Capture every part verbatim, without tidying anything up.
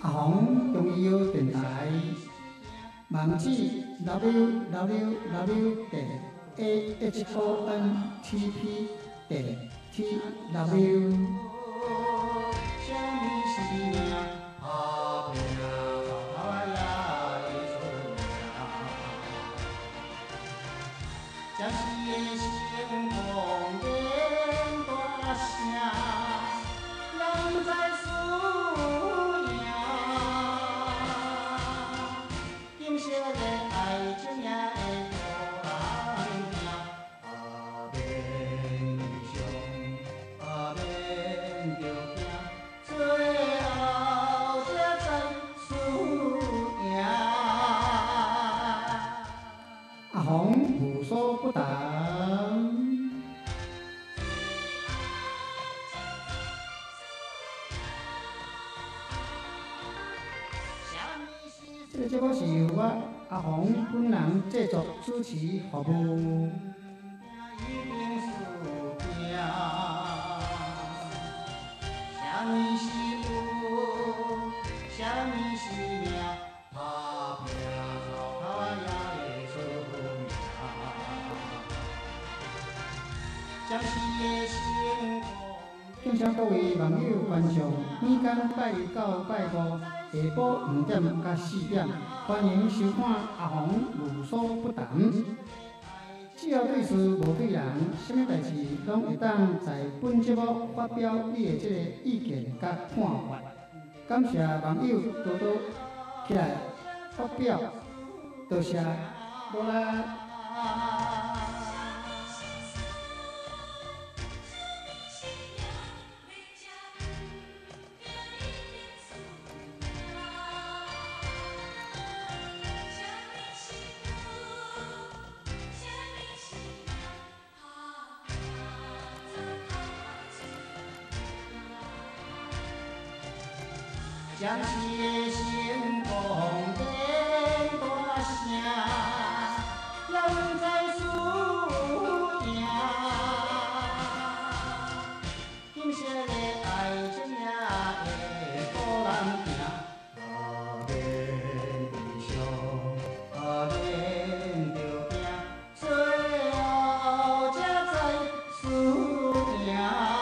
阿红中医药电台，网址 w w w 点 a h o n t p 点 t w。 将喜的成功变大声，人在输赢。金色的爱情也会互人听，啊免伤，啊免着惊，最后才知输赢。 阿红无所不谈。这个节目是由我阿红本人制作、主持、服务。敬请各位网友观众，每天拜一到拜五下晡五点到四点，欢迎收看阿红无所不谈。只要对事无对人，什么代志拢会当在本节目发表你的这个意见甲看法。感谢网友多多起来发表，多谢，无啦。 将喜的成功变大声，人在输赢。金色的爱情也会互人听，啊免伤，啊免着惊，最后才知输赢。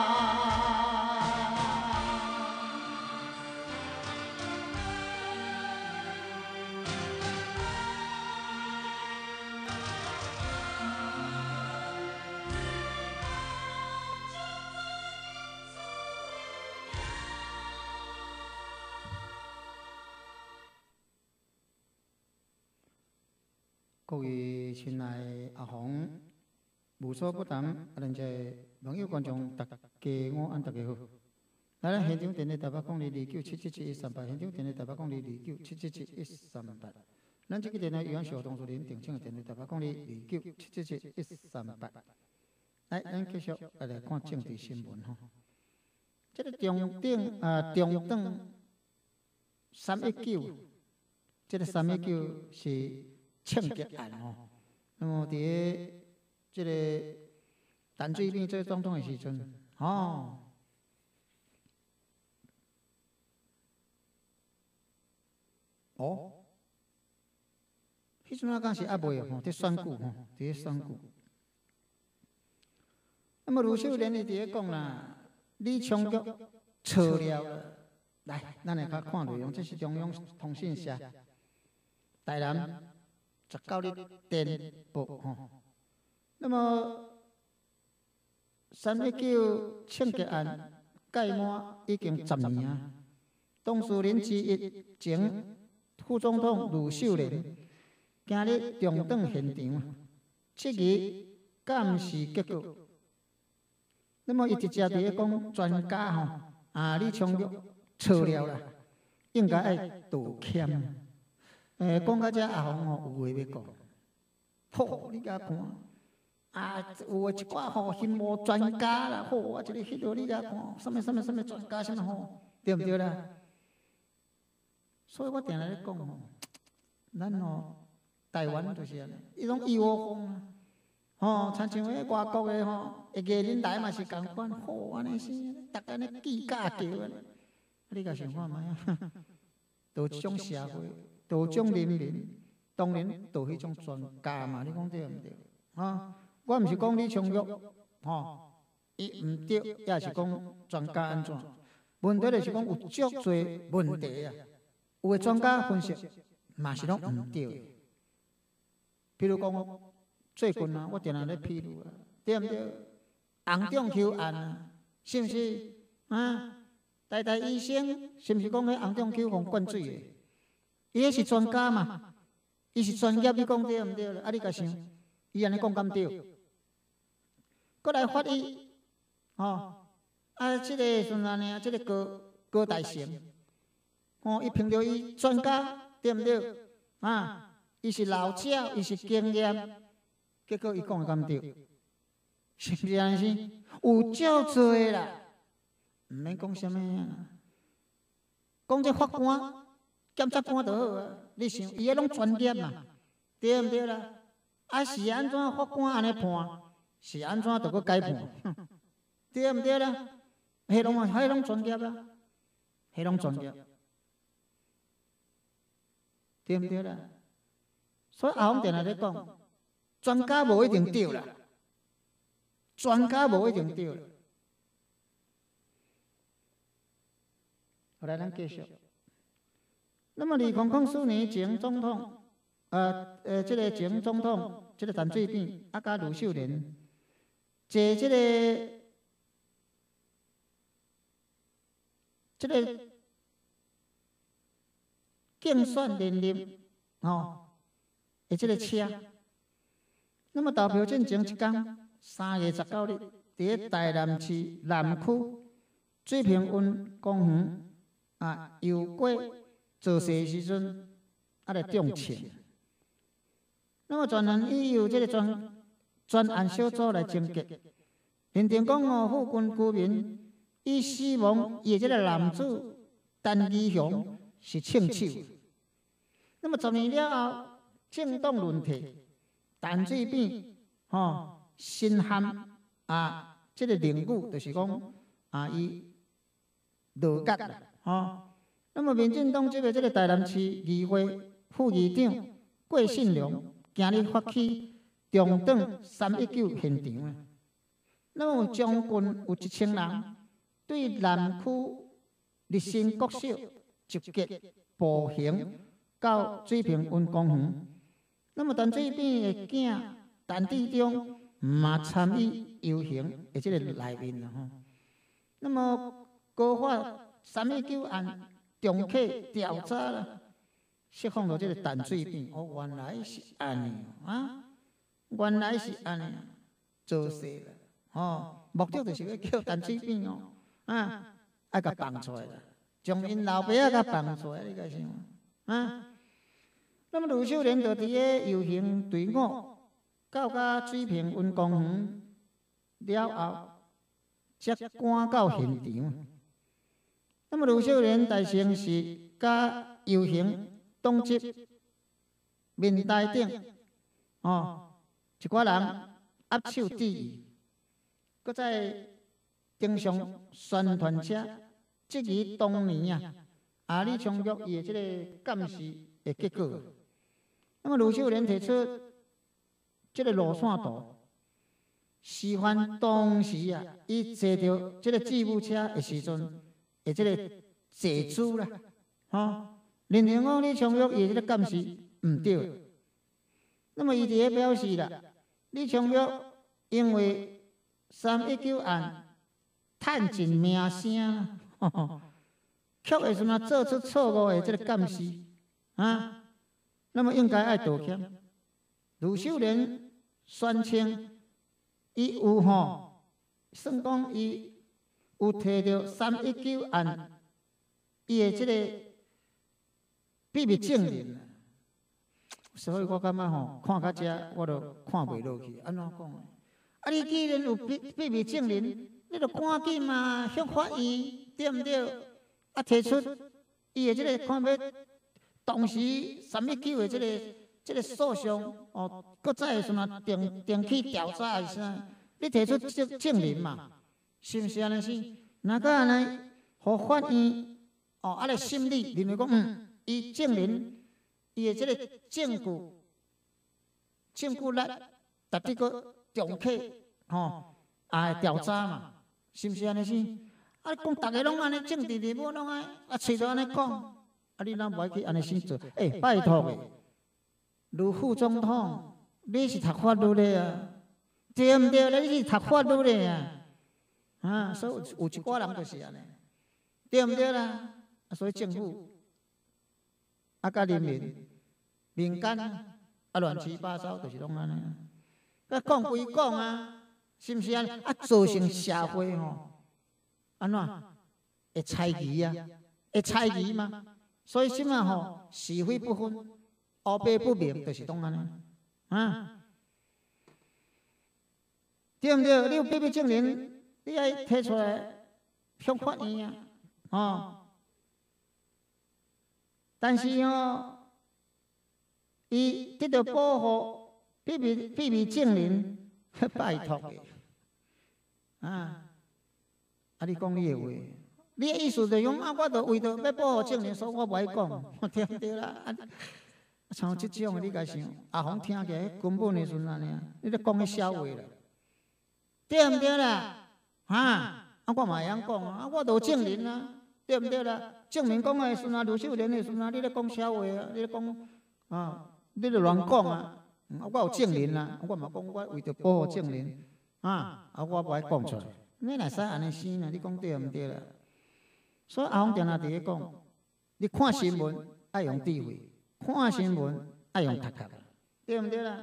各位亲爱的阿红，无所不谈，啊，咱这网友观众，大家午安，大家好。来咱现场电话台北公里二九七七七一三八，现场电话台北公里二九七七七一三八。咱这个电话由咱小同事您订正的电话台北公里二九七七七一三八。来，咱继续来来看政治新闻吼。这个中等啊，中等三一九，这个三一九是枪击案吼。那么伫这个陈水扁做总统的时阵，吼。哦，迄阵啊，敢是还未吼，伫选举吼，伫选举。那么卢秀莲伊伫咧讲啦，李昌菊错了了。来，咱来较看内容，这是中央通讯社台南十九日电报吼。那么三一九枪击案届满已经十年啊，当事人之一前副总统卢秀莲今日重登现场，质疑监视结果。那么伊直接伫咧讲专家吼，啊李昌钰错了啦，应该爱道歉。诶，讲到这阿红吼有话要讲，好，你甲看，啊有一寡吼新无专家啦，好，我一个迄落你甲看，什么什么什么专家什么吼，对毋对啦？所以我定来咧讲吼，咱吼台湾就是安尼，伊拢义无风啊，吼，亲像迄外国诶吼，会艺人来嘛是共款，好安尼是，逐个安尼记假叫安尼，你甲想看觅啊？ 就即种社会，就种人民，当然就迄种专家嘛。你讲对毋对？啊，我毋是讲李昌钰，吼，伊毋对，也是讲专家安怎？问题就是讲有足侪问题啊。有诶专家分析嘛是拢毋对。比如讲，最近啊，我定定咧披露啊，对毋对？洪仲丘案啊，是毋是啊？台大医生是毋是讲迄洪仲丘互灌水诶？伊迄是专家嘛，伊是专业，你讲对毋对？啊，你甲想，伊安尼讲敢对？过来法医，吼，啊，即个算安尼啊，即个高高大成，吼，伊凭着伊专家，对毋对？啊，伊是老鸟，伊是经验，结果伊讲敢对？是毋是安尼？有足侪啦。毋免讲啥物啊，讲这法官、检察官就好啊。你想，伊迄拢专业嘛，对毋对啦？啊，是安怎法官安尼判，是安怎着搁改判，对毋对啦？迄拢啊，迄拢专业啊，迄拢专业，对毋对啦？所以阿翁定定咧讲，专家无一定对啦，专家无一定对啦。后来咱继续。那么，二零零四年前总统，呃呃，这个前总统，这个陈水扁，啊加卢秀莲，坐这个这个竞选连任，哦，的这个车。那么投票进前一天，三月十九日，伫台南市南区水平运公园。啊，游过做事时阵，啊来中枪。那么专案已由这个专专案小组来侦结，认定讲哦，附近居民以死亡伊这个男子陈义雄是枪手。那么十年了后，政党轮替，陈水扁吼新函啊，这个领悟就是讲啊，伊落脚啦。哦，那么民进党这个这个台南市议会副议长郭信良今日发起中等三一九现场啊。那么将近有一千人对南区立新国小集结步行到水平运公园。那么陈水扁的囝陈志忠嘛参与游行的这个内面啦吼。那么高法三一九案重启调查啦，释放了这个陈水扁。哦，原来是安尼啊，原来是安尼，做事啦。哦，目的就是要叫陈水扁哦，啊，爱甲放出来啦，将因老爸仔甲放出来，你甲想啊？那么卢秀莲就伫个游行队伍到甲水平运公园了后，才赶到现场。那么卢秀莲大城市甲游行党籍面台顶，哦，一寡人握手致意，搁在登上宣传车，质疑当年啊，啊李昌钰伊的这个监视的结果。那么卢秀莲提出这个路线图，示范当时啊，伊坐着这个吉普车的时阵。的这个坐姿啦，吼，认定讲李昌钰伊这个监视毋对。那么伊伫咧表示啦，李昌钰因为三一九案趁尽名声，吼吼，却会什么做出错误的这个监视啊？那么应该爱道歉。卢秀莲宣称，伊有吼，算讲伊。有摕到三一九案，伊的这个秘密证人，所以我感觉吼，看到这我都看袂落去。安怎讲？啊，你既然有秘秘密证人，你就赶紧嘛向法院，对毋对？啊，提出伊的这个看要当时三一九的这个这个诉讼，哦，搁再什么定定去调查一下，你提出证证人嘛？是毋是安尼是？若个安尼，互法院哦，啊来审理，认为讲，嗯， 伊证明伊的即个证据，证据力，值得个重客吼啊调查嘛，是毋是安尼先？啊，讲逐个拢安尼，政治人物拢安，啊，揣着安尼讲，啊，你哪无爱去安尼先做？诶、欸，拜托诶，如副总统，你是读法律的啊，对毋对咧？你是读法律的啊，啊，所以有有一寡人就是安尼，对毋对啦？啊，所以政府啊，甲人民民间啊，乱七八糟，就是拢安尼。啊，讲归讲啊，是毋是安尼？啊，造成社会吼。安怎会猜疑啊？会猜疑吗？所以什么吼是非不分、黑白不明，就是当安尼啊，对毋对？你有必须证明，你爱提出来向法院啊，哦。但是哦，伊得到保护，必须必须证明，拜托的啊。啊！你讲你的话，你的意思就讲啊，我著为着要保护证人，所以我袂讲，对毋对啦？啊，像即种你甲想，阿红听起来根本的阵安尼啊，你咧讲迄笑话啦，对毋对啦？哈，啊，我嘛会晓讲啊，我著有证人啊，对毋对啦？证明讲的时阵啊，卢秀莲的时阵啊，你咧讲笑话啊，你咧讲啊，你咧乱讲啊，啊，我有证人啊，我嘛讲我为着保护证人啊，啊，我袂讲出来。你若使安尼生啦？你讲对毋对啦？所以阿红定定伫咧讲，你看新闻爱用智慧，看新闻爱用读壳，对毋对啦？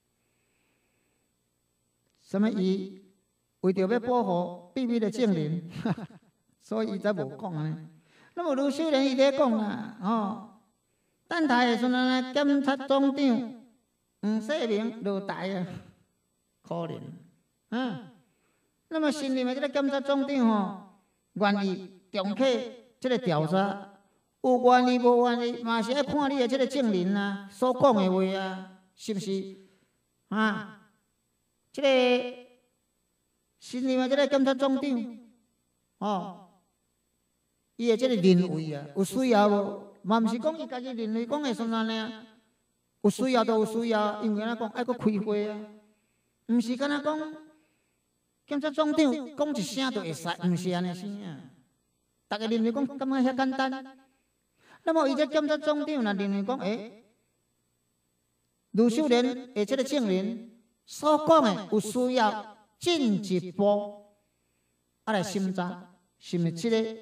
什么伊为着要保护秘密的证人，所以伊才无讲安尼。那么卢秀莲伊咧讲啦，哦，等台的时阵呢，检察总长黄世明落台啊，可怜，嗯。那么新任的这个检察总长吼，愿意重启这个调查，有愿意无愿意，嘛是爱看你的这个证人啊，所讲的话啊，是不是？啊，这个新任的这个检察总长，哦，伊的这个认为啊，有需要无？嘛毋是讲伊家己认为讲的算安尼啊，有需要就有需要，因为安怎讲爱搁开会啊，毋是敢若讲。检察总长讲一声就会使，毋是安尼生啊！大家认为讲感觉遐简单。那么伊这检察总长若认为讲，诶，卢秀莲的这个证人所讲的有需要进一步啊来审查，是毋是这个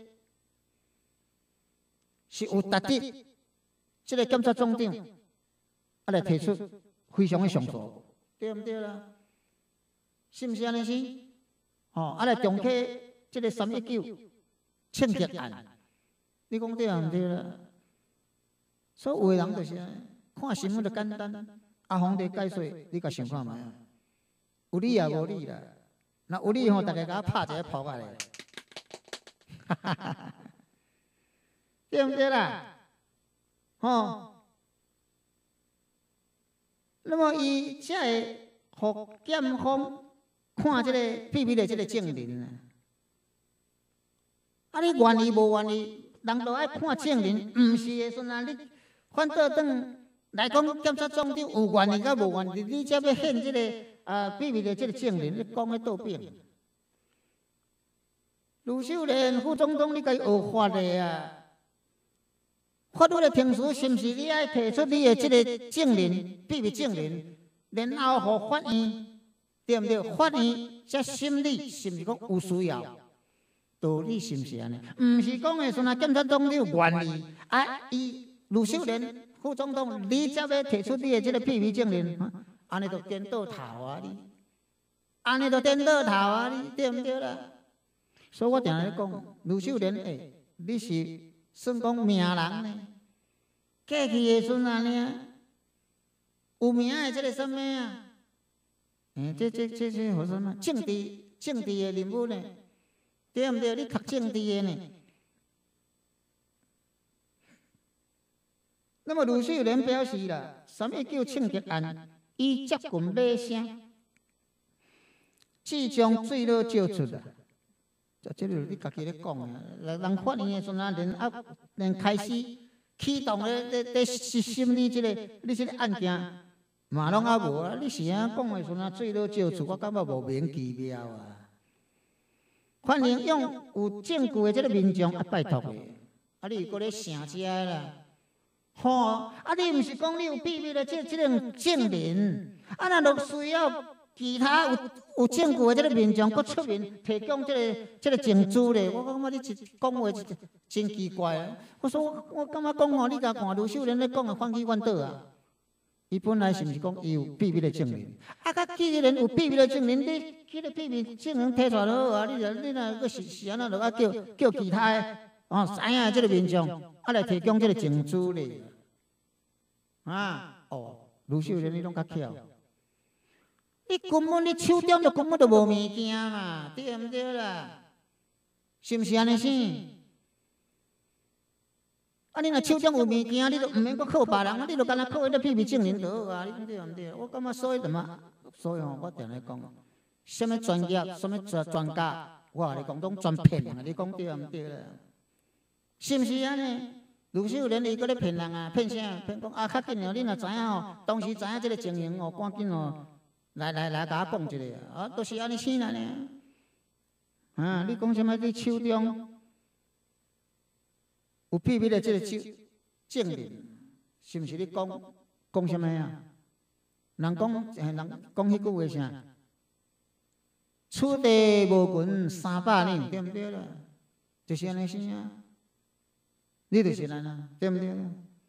是有值得这个检察总长啊来提出非常的上诉，对毋对啦？是毋是安尼生？哦，啊来重启这个三一九枪击案，你讲对毋对啦？所以有的人就是看新闻就简单，阿红伫解说，你甲想看觅，有理也无理啦。若有理吼，大家甲我拍一个扑啊咧，对毋对啦？吼，那么伊才会互检方。看这个秘密的这个证人啊，啊你愿意无愿意？人都爱看证人，毋是的时啊，你反倒转来讲，检察总长有愿意甲无愿意，你才要献这个啊秘密的这个证人，你讲个倒变。卢秀莲副总统，你该学法的啊，法律的程序是毋是你爱提出你的这个证人、秘密证人，然后互法院？对毋对？法院才审理，是毋是讲有需要？道理是毋是安尼？毋是讲的说啊，检察总长愿意啊，伊卢秀莲副总统，你才要提出你的这个秘密证人，安尼就颠倒头啊你，安尼就颠倒头啊你，对毋对啦？所以我定咧讲，卢秀莲，诶，你是算讲名人呢？过去的阵安尼，有名的这个什么啊？诶，这这这这何什么政治政治的人物呢？对毋对？你读政治的呢？那么卢秀莲表示啦，三一九枪击案已接近尾声，即将水落石出啦。这这个你家己咧讲啊，人法院的时阵啊，连啊连开始启动咧咧咧心心理即个你即个案件，嘛拢还无啊！你是安讲诶时阵啊，最多招厝，我感觉无免奇妙啊。反正用有证据诶即个民众啊，拜托诶，啊你搁咧成遮啦，吼、哦！啊你毋是讲你有秘密诶即即种证人，啊那若需要其他有有证据诶即个民众搁出面提供即个即个证据咧，我感觉你一讲话真奇怪啊！我说我我感觉讲吼，你甲看卢秀莲咧讲诶反起反倒啊！伊本来是毋是讲伊有秘密的证人？啊，甲既然有秘密的证人，你迄个秘密证人摕出来就好啊！你若你若个是是安那，就啊叫叫其他的哦，知影即个民众啊来提供即个证据咧。啊，哦，卢秀莲你拢较巧，你根本你手中就根本就无物件嘛，对毋对啦？是毋是安尼生？啊！你若手中有物件，你就毋免搁靠别人，你就干那靠迄个秘密证人就好啊！你对毋对？我感觉所以怎么，所以吼，我定咧讲，什么专业、什么专专家，我甲你讲，拢专骗人啊！你讲对毋对啦？是毋是安尼？卢秀莲伊搁咧骗人啊？骗啥？骗讲啊！较紧哦，你若知影吼，当时知影即个情形哦，赶紧哦，来来来，甲我讲一个啊！都是安尼生来呢。啊！你讲什么？你手中？有秘密的这个证证人，是毋是你讲讲什么啊？人讲，人讲迄句话啥？此地无银三百两，对毋对啦？就是安尼生啊，你就是安尼，对毋对？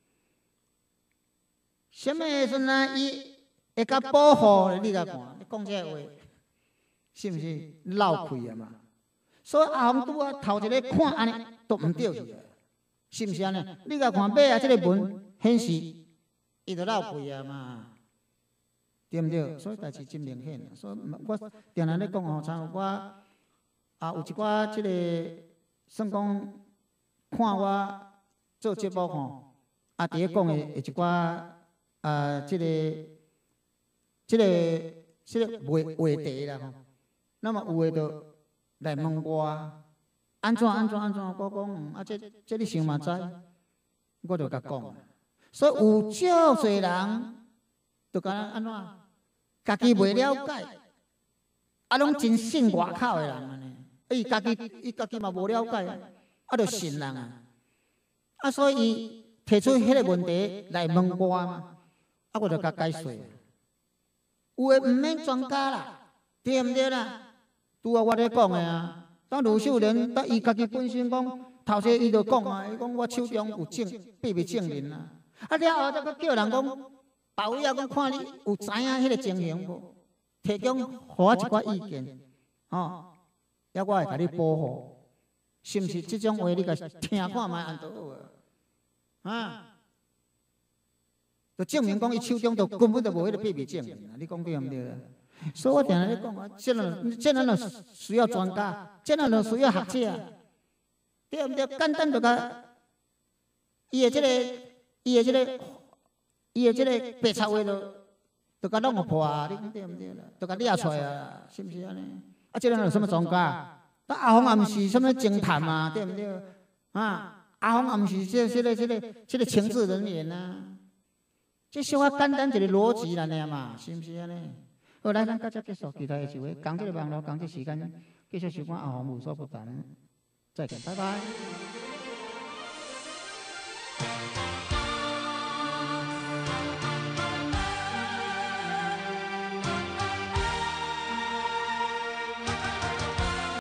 什么时阵啊？伊会甲保护你甲看，你讲这话，是毋是漏气啊嘛？所以后拄啊头一个看安尼都毋对去啊。是毋是安尼？你甲看尾啊，即个文显示伊就漏气啊嘛，对毋对？所以代志真明显。所以我定定咧讲吼，像我啊有一寡即个算讲看我做节目吼，啊伫咧讲诶一寡啊即个即个即个话话题啦吼，那么有诶就来问我。安怎安怎安怎？我讲啊，这这你想嘛知，我就甲讲。所以有少侪人，就敢安怎，家己袂了解，啊，拢真信外口的人安尼。伊家己伊家己嘛无了解啊，啊，就信人啊。啊，所以伊提出迄个问题来问我嘛，啊，我就甲解释。有诶毋免专家啦，对毋对啦？拄啊，我咧讲诶啊。当卢秀莲，当伊家己本身讲，头先伊就讲啊，伊讲我手中有证秘密证人啊，啊了后再搁叫人讲，别位啊讲看你有知影迄个情形无，提供互我一寡意见，吼，抑我会甲你保护，是毋是？即种话你甲听看卖安怎好啊？啊，就证明讲伊手中就根本就无迄个秘密证人啊！你讲对毋对啊？所以我定定咧讲啊，这人这人就需要专家，这人就需要学者，对毋对？简单就甲伊的这个、伊的这个、伊的这个白贼话就就甲弄破啊！你讲对毋对啦？就甲掠出来啊，是毋是安尼？啊，这人有什么专家？那阿峰也毋是什么侦探嘛，对毋对？啊，阿峰也毋是这、这个、这个、这个情治人员啊，这小可简单一个逻辑啦，尔嘛，是毋是安尼？好，来，咱到这结束，其他的一位讲这个网络，讲这时间，继续收看阿红无所不谈，再见，拜拜。